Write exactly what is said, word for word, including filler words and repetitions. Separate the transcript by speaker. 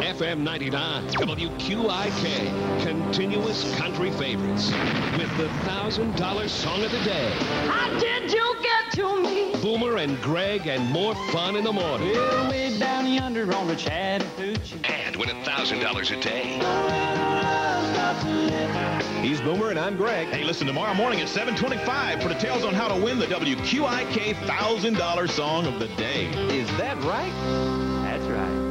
Speaker 1: F M ninety-nine, W Q I K, continuous country favorites with the one thousand dollar song of the day.
Speaker 2: How did you get to me?
Speaker 1: Boomer and Greg and more fun in the morning.
Speaker 3: Well, way down yonder on the Chattahoochee.
Speaker 1: And win one thousand dollars a day.
Speaker 4: He's Boomer and I'm Greg.
Speaker 5: Hey, listen tomorrow morning at seven twenty-five for details on how to win the W Q I K one thousand dollar song of the day.
Speaker 4: Is that right?
Speaker 3: That's right.